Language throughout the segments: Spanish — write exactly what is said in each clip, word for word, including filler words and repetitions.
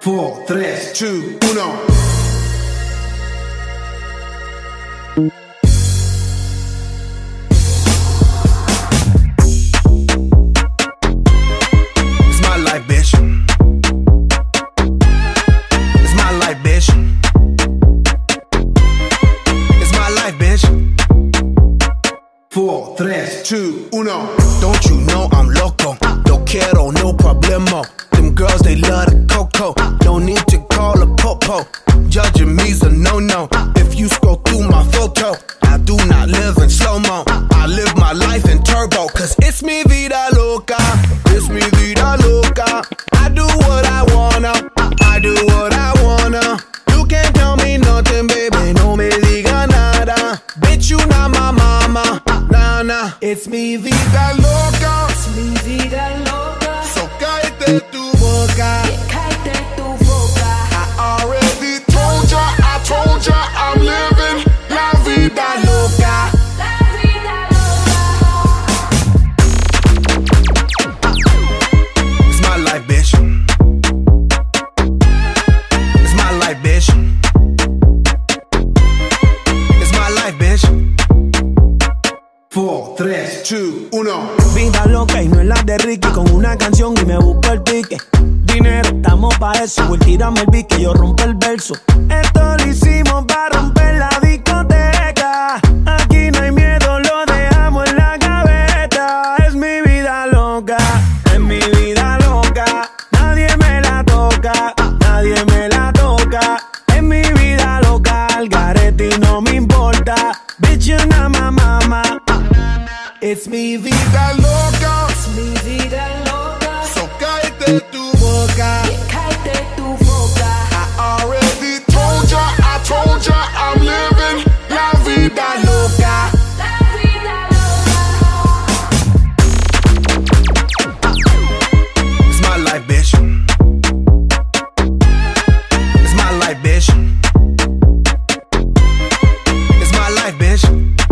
four, tres, two, uno. It's my life, bitch. It's my life, bitch. It's my life, bitch. four, tres, two, uno. Don't you know I'm loco? No quiero, no problemo. Them girls, they love the cocoa. No need to call a popo. Judging me's a no-no. If you scroll through my photo, I do not live in slow-mo. I live my life in turbo. Cause it's mi vida loca. It's mi vida loca. I do what I wanna. I do what I wanna. You can't tell me nothing, baby. No me diga nada. Bitch, you not my mama. Nah, nah. It's mi vida loca. Es mi vida loca. So cállate tu boca. Cállate tu boca. I already told ya, I told ya, I'm living la vida loca. La vida loca. It's my life, bitch. It's my life, bitch. It's my life, bitch. four, tres, two, uno. Vida loca y no es la de Ricky. Con una canción y me busco el pique. Dinero, estamos pa' eso. Voy, tírame el beat que yo rompo el verso. Esto lo hicimos pa' romper la discoteca. Aquí no hay miedo, lo dejamos en la gaveta. Es mi vida loca, es mi vida loca. Nadie me la toca, nadie me la toca. Es mi vida loca, al garete y no me importa. Bitch, you not my mama. It's mi vida loca. Es mi vida loca. So cállate tu boca. Cállate tu boca. I already told ya, I told ya, I'm living la vida loca. La vida loca. It's my life, bitch. It's my life, bitch. It's my life, bitch.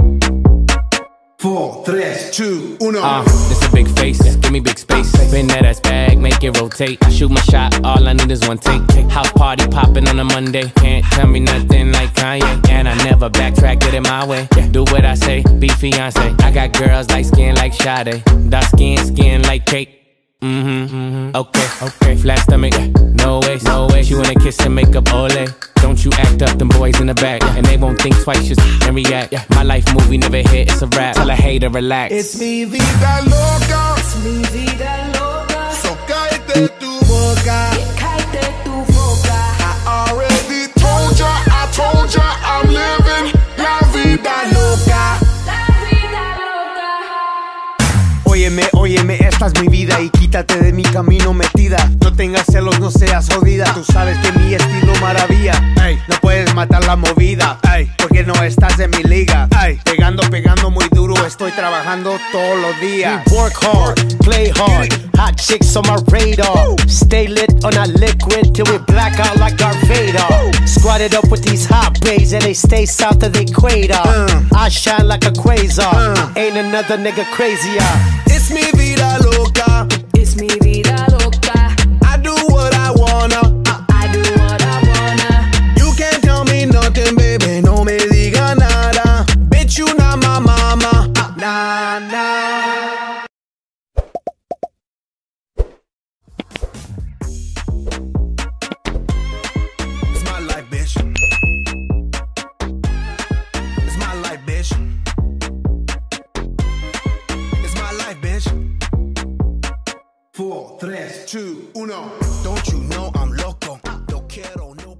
four, tres, two, uno. Uh, this a big face, give me big space. Bend that ass bag, make it rotate. I shoot my shot, all I need is one take. House party popping on a Monday. Can't tell me nothing like Kanye. And I never backtrack, get it my way. Do what I say, be fiance. I got girls light skin like Sade. Dark skin, skin like cake. Mm-hmm, mm-hmm, okay, okay. Flat stomach, no way, no way. She wanna kiss and make up, ole. Don't you act up, them boys in the back. And they won't think twice, just and react. My life movie never hit, it's a rap. Tell a hater, relax. It's mi vida loca. Es mi vida loca. So cállate tu boca. Cállate tu boca. I already told ya, I told ya, I'm living la vida loca. La vida loca. Óyeme, óyeme, esta es mi vida y quítate de mi camino metida. No tengas celos, no seas jodida. Tú sabes que mi estilo maravilla. Ey, no puedes matar la movida. Ey, porque no estás en mi liga. Ey, pegando, pegando muy duro. Estoy trabajando todos los días. We work hard, play hard. Hot chicks on my radar. Stay lit on a liquid till we black out like Darth Vader. Squatted up with these hot bays and they stay south of the equator. Uh. I shine like a quasar. Uh. Ain't another nigga crazier. It's mi vida loca. Es mi vida loca. I do what I wanna. I do what I wanna. You can't tell me nothing, baby. No me diga nada. Bitch, you not my mama. Nah, nah. It's my life, bitch. It's my life, bitch. It's my life, bitch. four, tres, two, uno. Don't you know I'm loco? No quiero, no.